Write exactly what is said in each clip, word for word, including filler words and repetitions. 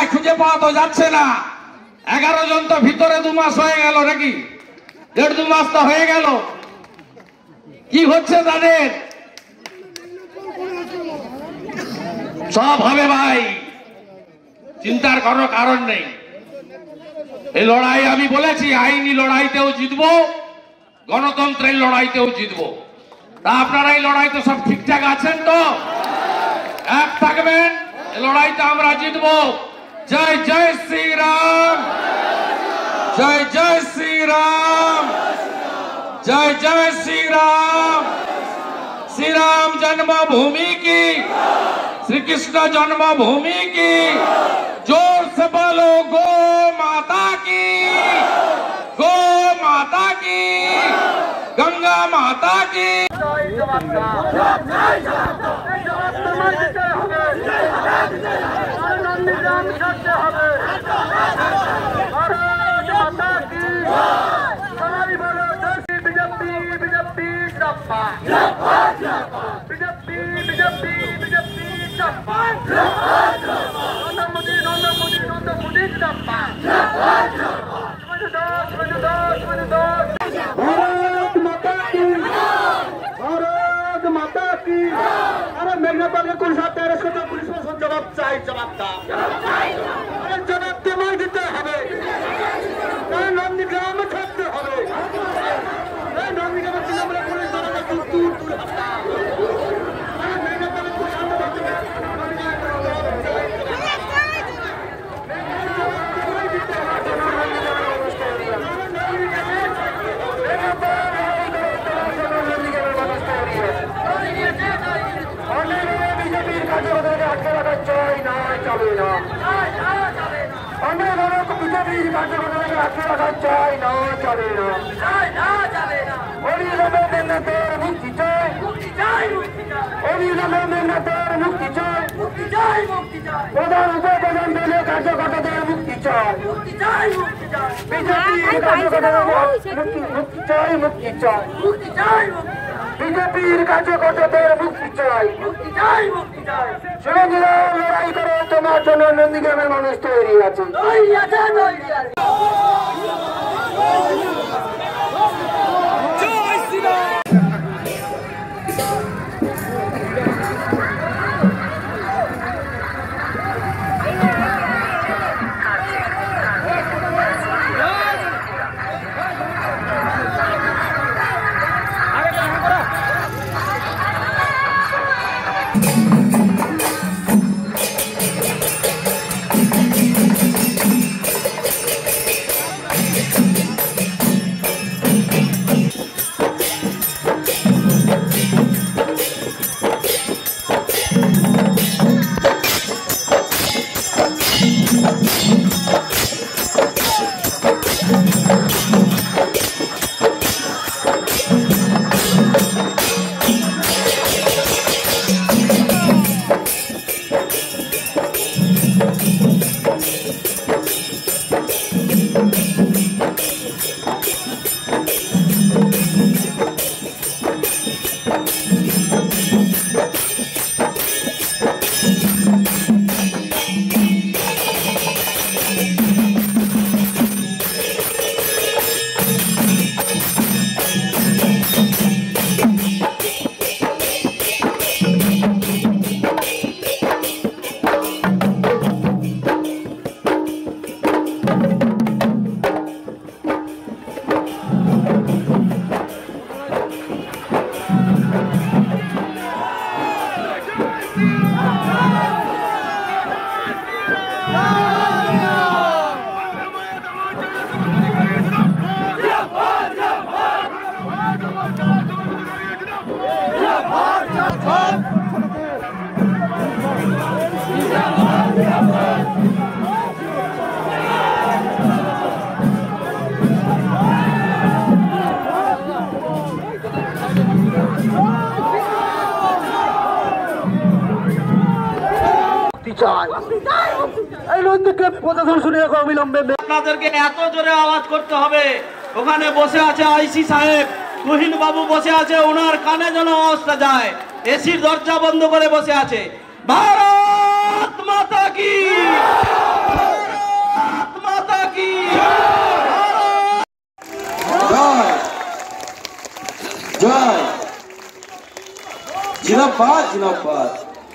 কোথায় খুঁজে পাওয়া তো যাচ্ছে না। এগারো জন তো ভিতরে দু মাস হয়ে গেল নাকি, দেড় দু মাস তো হয়ে গেল। কি হচ্ছে তাদের? সব হবে ভাই, চিন্তার কোনো কারণ নেই। এই লড়াই আমি বলেছি আইনি লড়াইতেও জিতবো, গণতন্ত্রের লড়াইতেও জিতবো। তা আপনারা এই লড়াইতে সব ঠিকঠাক আছেন তো? এক থাকবেন, এই লড়াইতে আমরা জিতবো। জয় জয় শ্রীরাম, জয় জয় শ্রীরাম, জয় জয় শ্রীরাম। श्रीराम जन्मभूमि की, श्री कृष्ण जन्मभूमि की, जोर से बोलो गो माता की, गो माता की, गंगा माता की। BJP BJP BJP Narendra Modi Narendra Modi Narendra Modi Bharat माता की, भारत माता की। अरे मेघनाबाद के पुलिस आते हैं, पुलिस में जवाब चाहिए, जवाब था जवाब देना दिते हमें नंदीग्राम में छापते हमें नंदीग्राम पुलिस दूर दूर दूर প্রধান উপপ্রধান দলীয় কার্যকর্তাদের মুক্তি চাই, মুক্তি চাই, মুক্তি চাই, বিজেপির কার্যকর্তাদের মুক্তি চাই, মুক্তি চাই, মুক্তি চাই, বিজেপির কার্যকর্তাদের মুক্তি চাই, মুক্তি চাই, মুক্তি চাই। সুরঞ্জিরাম লড়াই করে তোমার জন্য নন্দীগ্রামের মানুষ তৈরি আছে, তৈরি আছে, তৈরি আছে। আপনাদেরকে এত জোরে আওয়াজ করতে হবে। ওখানে বসে আছে আইসি সাহেব, তুহিন বাবু বসে আছে, ওনার কানে যেন আওয়াজটা যায়। এসির দরজা বন্ধ করে বসে আছে। ভারত মাতা কি। জিনাবাদ জিনাবাদ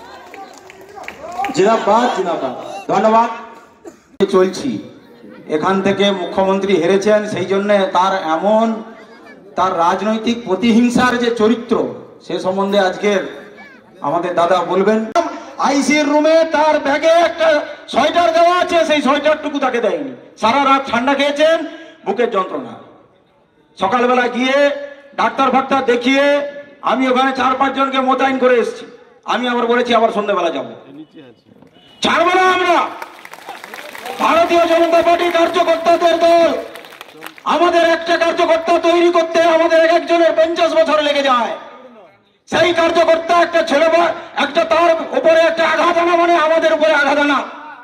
জিনাবাদ জিনাবাদ ধন্যবাদ। চলছি এখান থেকে মুখ্যমন্ত্রী হেরেছেন, সেই জন্য তার এমন তার রাজনৈতিক প্রতিহিংসার যে চরিত্র সে সম্বন্ধে আজকে আমাদের দাদা বলবেন। আইসির রুমে তার ব্যাগে একটা সোয়েটার দেওয়া আছে, সেই সোয়েটারটুকু তাকে দেয়নি। সারা রাত ঠান্ডা খেয়েছেন, বুকের যন্ত্রণা। সকালবেলা গিয়ে ডাক্তার ফাক্তার দেখিয়ে আমি ওখানে চার পাঁচ জনকে মোতায়েন করে এসেছি। আমি আবার বলেছি আবার সন্ধ্যাবেলা যাবো, ছাড়বো না আমরা। ভারতীয় জনতা পার্টি কার্যকর্তাদের দল, আমাদের একটা কার্যকর্তা তৈরি করতে আমাদের এক একজনের পঞ্চাশ বছর লেগে যায়। সেই কার্যকর্তা একটা ছেলে একটা তার উপরে একটা আঘাত আনা মানে আমাদের উপরে আঘাত আনা।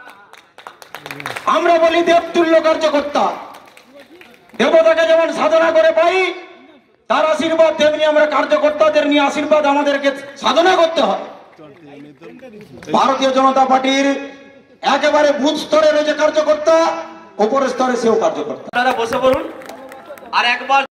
আমরা বলি দেবতুল্য কার্যকর্তা, দেবতাকে যেমন সাধনা করে পাই তার আশীর্বাদ, তেমনি আমরা কার্যকর্তাদের নিয়ে আশীর্বাদ আমাদেরকে সাধনা করতে হয়। ভারতীয় জনতা পার্টির একেবারে বুথ স্তরের যে কার্যকর্তা, উপরের স্তরে সেও কার্যকর্তা। আপনারা বসে পড়ুন আর একবার